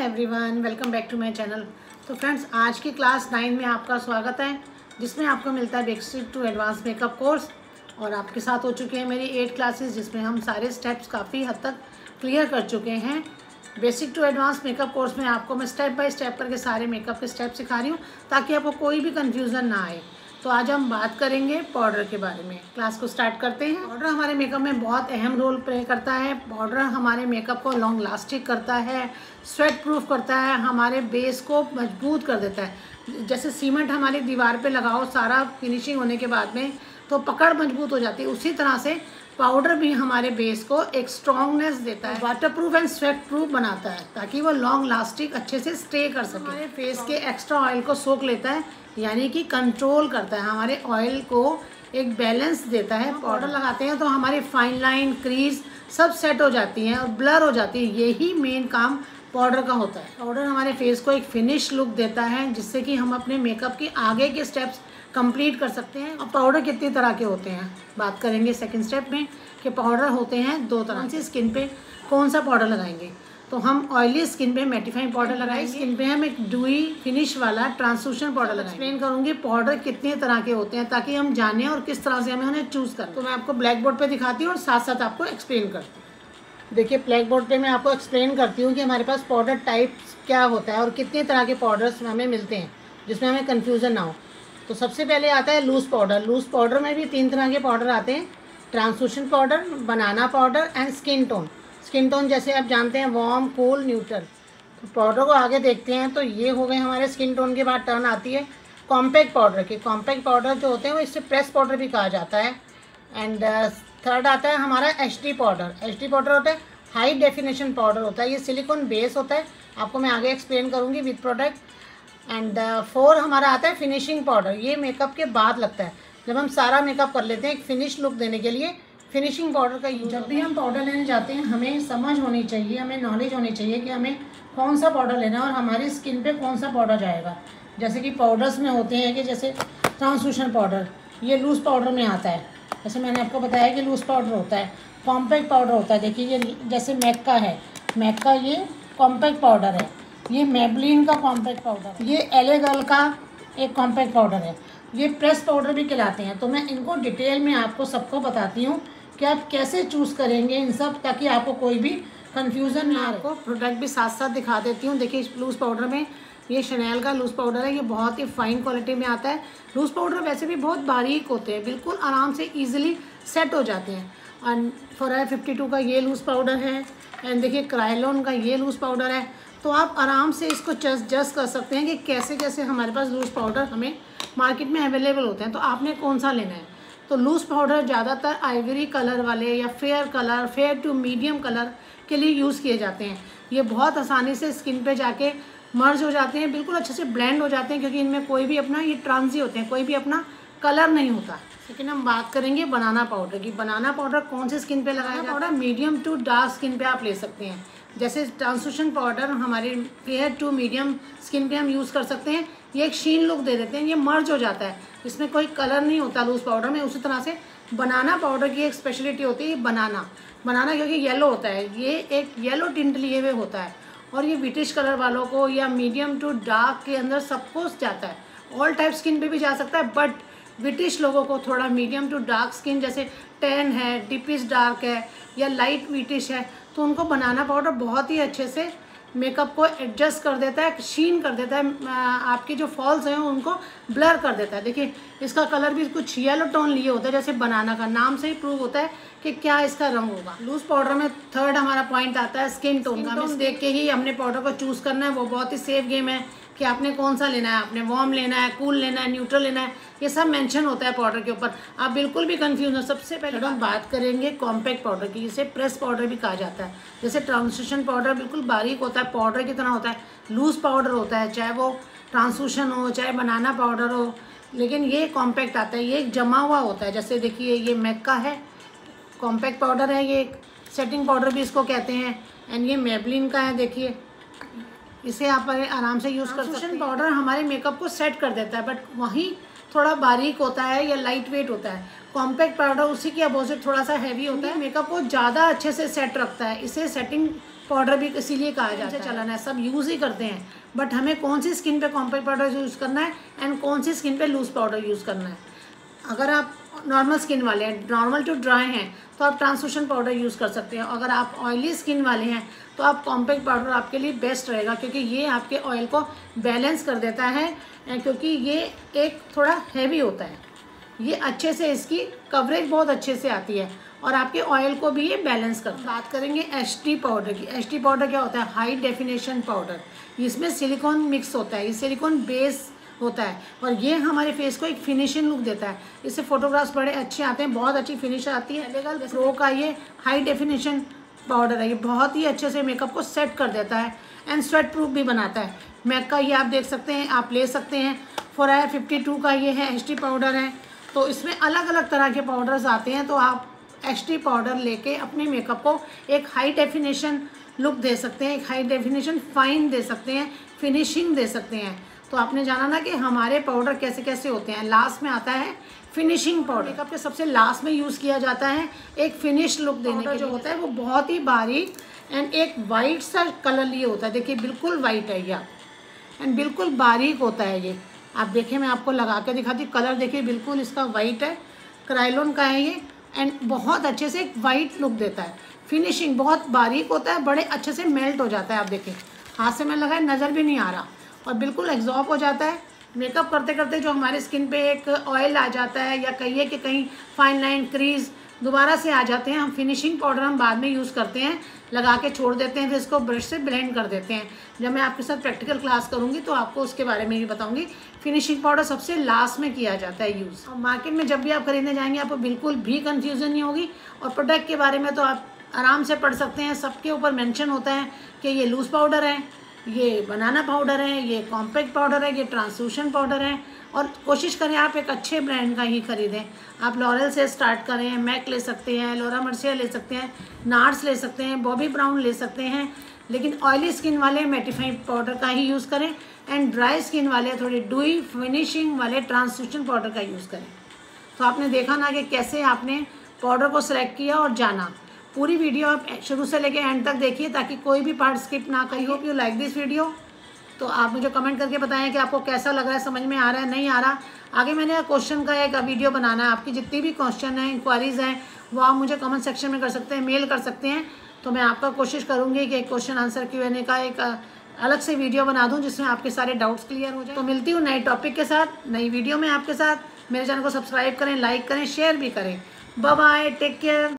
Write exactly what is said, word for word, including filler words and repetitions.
Everyone, welcome back to my channel. तो friends, आज की क्लास नाइन में आपका स्वागत है, जिसमें आपको मिलता है basic to advance makeup course. और आपके साथ हो चुके हैं मेरी एट क्लासेस, जिसमें हम सारे स्टेप्स काफ़ी हद तक क्लियर कर चुके हैं। Basic to advance makeup course में आपको मैं स्टेप बाय स्टेप करके सारे मेकअप के स्टेप सिखा रही हूँ, ताकि आपको कोई भी कन्फ्यूज़न ना आए। तो आज हम बात करेंगे पाउडर के बारे में। क्लास को स्टार्ट करते हैं। पाउडर हमारे मेकअप में बहुत अहम रोल प्ले करता है। पाउडर हमारे मेकअप को लॉन्ग लास्टिक करता है, स्वेट प्रूफ करता है, हमारे बेस को मजबूत कर देता है। जैसे सीमेंट हमारी दीवार पे लगाओ सारा फिनिशिंग होने के बाद में, तो पकड़ मजबूत हो जाती है, उसी तरह से पाउडर भी हमारे बेस को एक स्ट्रॉन्गनेस देता है, waterproof and sweatproof बनाता है, ताकि वो लॉन्ग लास्टिक अच्छे से स्टे कर सके। हमारे फेस के एक्स्ट्रा ऑयल को सोख लेता है, यानी कि कंट्रोल करता है, हमारे ऑयल को एक बैलेंस देता है। पाउडर लगाते हैं तो हमारी फाइन लाइन, क्रीज सब सेट हो जाती हैं और ब्लर हो जाती है। यही मेन काम पाउडर का होता है। पाउडर हमारे फेस को एक फिनिश लुक देता है, जिससे कि हम अपने मेकअप के आगे के स्टेप्स कंप्लीट कर सकते हैं। और पाउडर कितनी तरह के होते हैं बात करेंगे सेकंड स्टेप में, कि पाउडर होते हैं दो तरह से। स्किन पे कौन सा पाउडर लगाएंगे, तो हम ऑयली स्किन पे मैटिफाइंग पाउडर लगाएंगे। स्किन पे हम एक ड्यूई फिनिश वाला ट्रांसलूसेंट पाउडर लगाएंगे। एक्सप्लेन करूंगी पाउडर कितने तरह के होते हैं, ताकि हम जानें और किस तरह से हमें उन्हें चूज करना। तो मैं आपको ब्लैक बोर्ड पे दिखाती हूँ और साथ साथ आपको एक्सप्लेन करती हूँ। देखिए, ब्लैक बोर्ड पे मैं आपको एक्सप्लेन करती हूँ कि हमारे पास पाउडर टाइप क्या होता है और कितने तरह के पाउडर्स हमें मिलते हैं, जिसमें हमें कन्फ्यूज़न ना हो। तो सबसे पहले आता है लूज़ पाउडर। लूज़ पाउडर में भी तीन तरह के पाउडर आते हैं, translucent powder, banana powder and skin tone. Skin tone जैसे आप जानते हैं वार्म, कूल, न्यूट्रल। तो पाउडर को आगे देखते हैं, तो ये हो गए हमारे स्किन टोन। के बाद टर्न आती है कॉम्पैक्ट पाउडर की। कॉम्पैक्ट पाउडर जो होते हैं वो इससे प्रेस पाउडर भी कहा जाता है। एंड थर्ड आता है हमारा H D powder. H D powder होता है हाई डेफिनेशन पाउडर होता है, ये सिलिकॉन बेस होता है, आपको मैं आगे एक्सप्लेन करूँगी विद प्रोडक्ट। एंड फोर हमारा आता है फिनिशिंग पाउडर। ये मेकअप के बाद लगता है, जब हम सारा मेकअप कर लेते हैं, एक फिनिश लुक देने के लिए फिनिशिंग पाउडर का यूज। जब भी हम पाउडर लेने जाते हैं, हमें समझ होनी चाहिए, हमें नॉलेज होनी चाहिए कि हमें कौन सा पाउडर लेना है और हमारी स्किन पे कौन सा पाउडर जाएगा। जैसे कि पाउडर्स में होते हैं कि जैसे ट्रांसलूसेंट पाउडर, ये लूज़ पाउडर में आता है। जैसे मैंने आपको बताया कि लूज़ पाउडर होता है, कॉम्पैक्ट पाउडर होता है। देखिए, ये जैसे मैक का है, मैक का ये कॉम्पैक्ट पाउडर है। ये मेबलिन का कॉम्पैक्ट पाउडर, ये एले गर्ल का एक कॉम्पैक्ट पाउडर है। ये प्रेस पाउडर भी कहलाते हैं। तो मैं इनको डिटेल में आपको सबको बताती हूँ कि आप कैसे चूज़ करेंगे इन सब, ताकि आपको कोई भी कन्फ्यूज़न ना हो। प्रोडक्ट भी साथ साथ दिखा देती हूँ। देखिए, लूज़ पाउडर में ये शनैल का लूज़ पाउडर है, ये बहुत ही फाइन क्वालिटी में आता है। लूज़ पाउडर वैसे भी बहुत बारीक होते हैं, बिल्कुल आराम से ईजिली सेट हो जाते हैं। और फॉरएवर फिफ्टी टू का ये लूज़ पाउडर है। एंड देखिए, क्रायोलॉन का ये लूज़ पाउडर है। तो आप आराम से इसको जस्ट जस्ट कर सकते हैं कि कैसे कैसे हमारे पास लूज़ पाउडर हमें मार्केट में अवेलेबल होते हैं। तो आपने कौन सा लेना है, तो लूज़ पाउडर ज़्यादातर आइवरी कलर वाले या fair colour, fair to medium colour के लिए यूज़ किए जाते हैं। ये बहुत आसानी से स्किन पे जाके मर्ज हो जाते हैं, बिल्कुल अच्छे से ब्लेंड हो जाते हैं, क्योंकि इनमें कोई भी अपना ये ट्रांसी होते हैं, कोई भी अपना कलर नहीं होता। लेकिन हम बात करेंगे बनाना पाउडर की। बनाना पाउडर कौन से स्किन पे लगाया जाता है? Powder medium to dark skin पे आप ले सकते हैं। जैसे ट्रांसलूसेंट पाउडर हमारे फेयर टू मीडियम स्किन पे हम यूज़ कर सकते हैं। ये एक शीन लुक दे देते हैं, ये मर्ज हो जाता है, इसमें कोई कलर नहीं होता लूज़ पाउडर में। उसी तरह से बनाना पाउडर की एक स्पेशलिटी होती है बनाना बनाना क्योंकि येलो होता है, ये एक येलो टिंट लिए हुए होता है, और ये विटिश कलर वालों को या मीडियम टू डार्क के अंदर सबको जाता है। ऑल टाइप स्किन पे भी जा सकता है, बट विटिश लोगों को थोड़ा मीडियम टू डार्क स्किन, जैसे टैन है, डिपिश डार्क है या लाइट विटिश है, तो उनको बनाना पाउडर बहुत ही अच्छे से मेकअप को एडजस्ट कर देता है, शीन कर देता है, आपके जो फॉल्स हैं उनको ब्लर कर देता है। देखिए, इसका कलर भी कुछ येलो टोन लिए होता है, जैसे बनाना का नाम से ही प्रूव होता है कि क्या इसका रंग होगा। लूज़ पाउडर में थर्ड हमारा पॉइंट आता है स्किन टोन का। हमें देख के ही हमने पाउडर को चूज़ करना है। वो बहुत ही सेफ गेम है कि आपने कौन सा लेना है, आपने वार्म लेना है, कूल लेना है, न्यूट्रल लेना है, ये सब मेंशन होता है पाउडर के ऊपर। आप बिल्कुल भी कंफ्यूज हो। सबसे पहले हम बात करेंगे कॉम्पैक्ट पाउडर की, जिसे प्रेस पाउडर भी कहा जाता है। जैसे ट्रांसलूसेंट पाउडर बिल्कुल बारीक होता है, पाउडर की तरह होता है। लूज़ पाउडर होता है, चाहे वो ट्रांसलूसेंट हो, चाहे बनाना पाउडर हो, लेकिन ये कॉम्पैक्ट आता है, ये एक जमा हुआ होता है। जैसे देखिए, ये मैक का है, कॉम्पैक्ट पाउडर है, ये सेटिंग पाउडर भी इसको कहते हैं। एंड ये मेबलिन का है, देखिए, इसे आप आराम से यूज़ कर सकते हैं। पाउडर हमारे मेकअप को सेट कर देता है, बट वहीं थोड़ा बारीक होता है या लाइट वेट होता है। कॉम्पैक्ट पाउडर उसी के अपोजिट थोड़ा सा हैवी होता है, मेकअप को ज़्यादा अच्छे से सेट रखता है। इसे सेटिंग पाउडर भी इसीलिए कहा जाता है। चलाना है, सब यूज़ ही करते हैं, बट हमें कौन सी स्किन पे कॉम्पैक्ट पाउडर यूज़ करना है एंड कौन सी स्किन पे लूज़ पाउडर यूज़ करना है। अगर आप नॉर्मल स्किन वाले हैं, नॉर्मल टू ड्राई हैं, तो आप ट्रांसलूसेंट पाउडर यूज़ कर सकते हैं। अगर आप ऑयली स्किन वाले हैं तो आप कॉम्पैक्ट पाउडर आपके लिए बेस्ट रहेगा, क्योंकि ये आपके ऑयल को बैलेंस कर देता है, क्योंकि ये एक थोड़ा हैवी होता है। ये अच्छे से इसकी कवरेज बहुत अच्छे से आती है और आपके ऑयल को भी ये बैलेंस करता है। बात करेंगे एच डी पाउडर की। एच डी पाउडर क्या होता है? High definition powder. इसमें सिलिकॉन मिक्स होता है, ये सिलिकॉन बेस होता है और ये हमारे फेस को एक फिनिशिंग लुक देता है। इससे फोटोग्राफ्स बड़े अच्छे आते हैं, बहुत अच्छी फिनिश आती है। लेगल प्रो का ये हाई डेफिनेशन पाउडर है, ये बहुत ही अच्छे से मेकअप को सेट कर देता है एंड स्वेट प्रूफ भी बनाता है। मैक का ये आप देख सकते हैं, आप ले सकते हैं। फोर आई फिफ्टी टू का ये है, एच डी पाउडर है। तो इसमें अलग अलग तरह के पाउडर्स आते हैं, तो आप एच डी पाउडर लेके अपने मेकअप को एक हाई डेफिनेशन लुक दे सकते हैं, एक हाई डेफिनेशन फाइन दे सकते हैं, फिनिशिंग दे सकते हैं। तो आपने जाना ना कि हमारे पाउडर कैसे कैसे होते हैं। लास्ट में आता है फिनिशिंग पाउडर। मेकअप के सबसे लास्ट में यूज़ किया जाता है एक फिनिश लुक देने के लिए। जो होता है वो बहुत ही बारीक एंड एक वाइट सा कलर लिए होता है। देखिए बिल्कुल वाइट है ये एंड बिल्कुल बारीक होता है ये। आप देखिए, मैं आपको लगा के दिखाती हूँ। कलर देखिए बिल्कुल इसका वाइट है, क्राइलोन का है ये एंड बहुत अच्छे से एक वाइट लुक देता है। फिनिशिंग बहुत बारीक होता है, बड़े अच्छे से मेल्ट हो जाता है। आप देखिए हाथ से मैं लगाए, नज़र भी नहीं आ रहा और बिल्कुल एग्जॉर्ब हो जाता है। मेकअप करते करते जो हमारे स्किन पे एक ऑयल आ जाता है या कहिए कि कहीं फाइन लाइन क्रीज दोबारा से आ जाते हैं, हम फिनिशिंग पाउडर हम बाद में यूज़ करते हैं, लगा के छोड़ देते हैं, फिर इसको ब्रश से ब्लेंड कर देते हैं। जब मैं आपके साथ प्रैक्टिकल क्लास करूँगी तो आपको उसके बारे में भी बताऊँगी। फिनिशिंग पाउडर सबसे लास्ट में किया जाता है यूज़। और मार्केट में जब भी आप खरीदने जाएंगे आपको बिल्कुल भी कन्फ्यूज़न नहीं होगी। और प्रोडक्ट के बारे में तो आप आराम से पढ़ सकते हैं, सबके ऊपर मेंशन होता है कि ये लूज़ पाउडर है, ये बनाना पाउडर है, ये कॉम्पैक्ट पाउडर है, ये ट्रांसलूसेंट पाउडर है। और कोशिश करें आप एक अच्छे ब्रांड का ही खरीदें। आप लॉरेल से स्टार्ट करें, मैक ले सकते हैं, लोरा मर्सिया ले सकते हैं, नार्स ले सकते हैं, बॉबी ब्राउन ले सकते हैं। लेकिन ऑयली स्किन वाले मैटिफाइंग पाउडर का ही यूज़ करें एंड ड्राई स्किन वाले थोड़ी डुई फिनिशिंग वाले ट्रांसलूसेंट पाउडर का यूज़ करें। तो आपने देखा ना कि कैसे आपने पाउडर को सिलेक्ट किया और जाना। पूरी वीडियो आप शुरू से लेके एंड तक देखिए ताकि कोई भी पार्ट स्किप ना करिए। Hope you like this video. तो आप मुझे कमेंट करके बताएं कि आपको कैसा लग रहा है, समझ में आ रहा है, नहीं आ रहा। आगे मैंने क्वेश्चन का एक वीडियो बनाना है। आपकी जितनी भी क्वेश्चन हैं, इंक्वायरीज़ हैं, वो आप मुझे कमेंट सेक्शन में कर सकते हैं, मेल कर सकते हैं। तो मैं आपका कोशिश करूँगी कि एक question answer Q N A का एक अलग से वीडियो बना दूँ जिसमें आपके सारे डाउट्स क्लियर हो जाए। तो मिलती हूँ नए टॉपिक के साथ, नई वीडियो में आपके साथ। मेरे चैनल को सब्सक्राइब करें, लाइक करें, शेयर भी करें। Bye bye, take care.